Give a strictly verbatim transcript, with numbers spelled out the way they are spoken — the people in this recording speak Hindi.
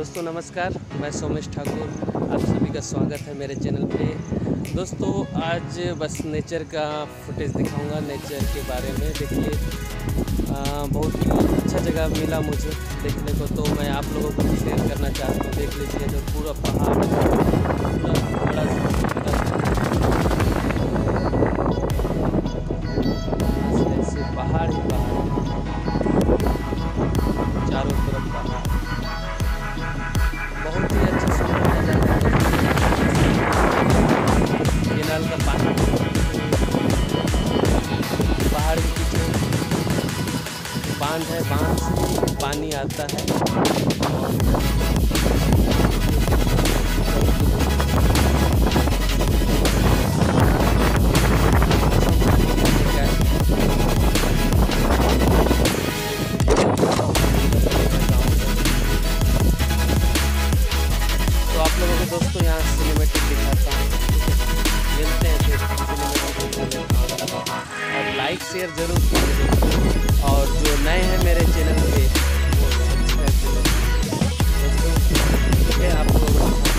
दोस्तों नमस्कार, मैं सोमेश ठाकुर, आप सभी का स्वागत है मेरे चैनल पे। दोस्तों आज बस नेचर का फुटेज दिखाऊंगा, नेचर के बारे में। देखिए बहुत ही अच्छा जगह मिला मुझे देखने को, तो मैं आप लोगों को शेयर करना चाहता हूँ। देख लीजिए तो पूरा पहाड़, पूरा बड़ा से पहाड़ ही पहाड़, चारों तरफ पहाड़, बहुत ही अच्छा सुंदर नजारा है। केनाल का पानी पहाड़ के पीछे बांध है, बांध से पानी आता है। तो आप लोगों को दोस्तों यहाँ सिनेमेटिक दिखाता हूँ। मिलते हैं फिर सिनेमेटिक, और लाइक शेयर जरूर कीजिए, और जो नए हैं मेरे चैनल पे वो सब्सक्राइब करें दोस्तों। ठीक है, आप लोगों को